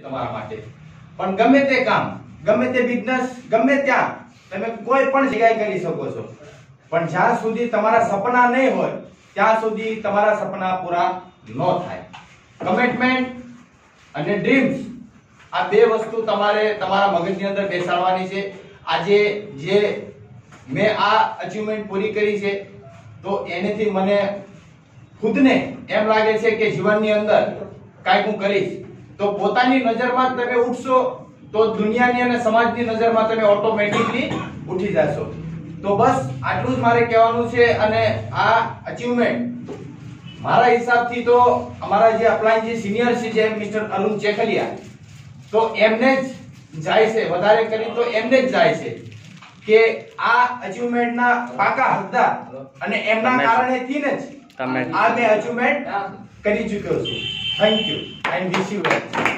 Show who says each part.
Speaker 1: તમારા માટે. પણ ગમે તે કામ, ગમે તે બિઝનેસ, ગમે ત્યાં તમે કોઈ પણ જગ્યાએ કરી શકો છો, પણ જ્યાં સુધી તમારા સપના નહીં હોય ત્યાં સુધી તમારા સપના પૂરા ન થાય. કમિટમેન્ટ અને ડ્રીમ્સ, આ બે વસ્તુ તમારે તમારા મગજની અંદર બેસાડવાની છે. આજે જે મેં આ અચીવમેન્ટ પૂરી કરી છે તો એનેથી મને ખુદને એમ લાગે છે કે જીવનની અંદર કાંઈક હું કરીશ. તો પોતાની નજરમાં તમે ઉઠશો તો દુનિયાની અને સમાજની નજરમાં તમે ઓટોમેટિકલી ઉઠી જશો. તો બસ આટલું જ મારે કહેવાનું છે. અને આ અચીવમેન્ટ મારા હિસાબથી તો અમારા જે અપ્લાયન્સ જે સિનિયર છે જે મિસ્ટર અરુણ ચેખલિયા, તો એમને જ જાય છે, વધારે કરી તો એમને જ જાય છે કે આ અચીવમેન્ટના પાકા હકદાર, અને એમના કારણેથી જ આ મેં અચીવમેન્ટ કરી ચૂક્યો છું. Thank you and wish you well.